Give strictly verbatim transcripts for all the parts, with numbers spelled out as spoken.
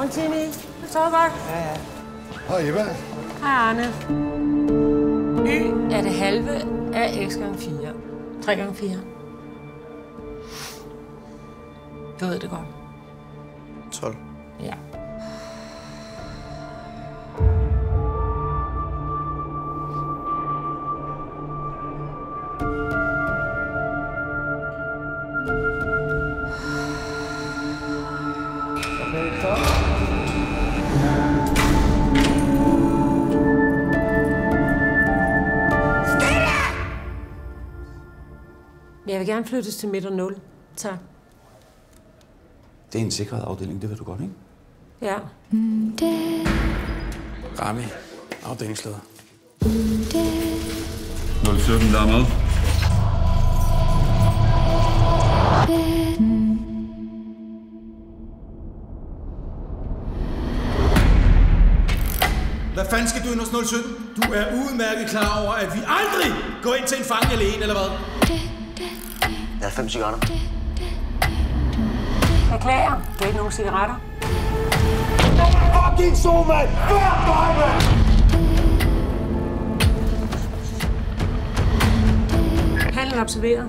Godmorgen, Timmy. Det står godt. Ja, ja. Hej, Eva. Hej, Arne. Y er det halve af x gange fire. tre gange fire. Du ved det godt. tolv. Ja. Okay, så. Jeg vil gerne flyttes til midt og nul. Tak. Det er en sikret afdeling, det ved du godt, ikke? Ja. Rami, afdelingsleder. nul sytten, der er med. Hvad fanden skal du ind hos nul sytten? Du er udmærket klar over, at vi aldrig går ind til en fange alene, eller hvad? Jeg har fem cigaretter. Beklager. Du har ikke nogen cigaretter. Fucking så, mand! Hver dag, mand! Handel observeret.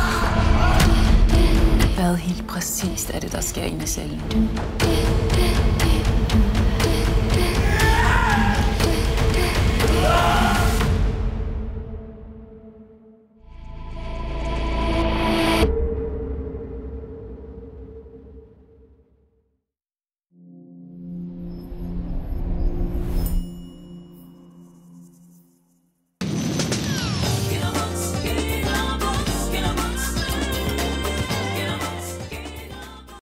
Hvad helt præcist er det, der sker inde i cellen?